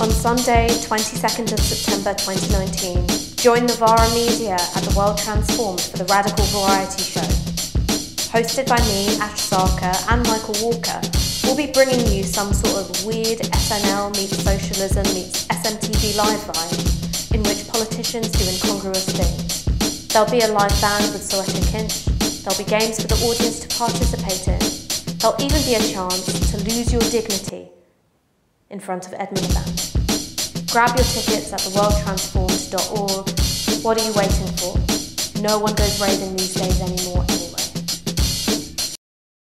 On Sunday, 22nd of September 2019, join Novara Media at the World Transformed for the Radical Variety Show. Hosted by me, Ash Sarkar, and Michael Walker, we'll be bringing you some sort of weird SNL meets socialism meets SMTV live vibe, in which politicians do incongruous things. There'll be a live band with Soweto Kinch, there'll be games for the audience to participate in, there'll even be a chance to lose your dignity in front of Miliband. Grab your tickets at theworldtransformed.org. What are you waiting for? No one goes raving these days anymore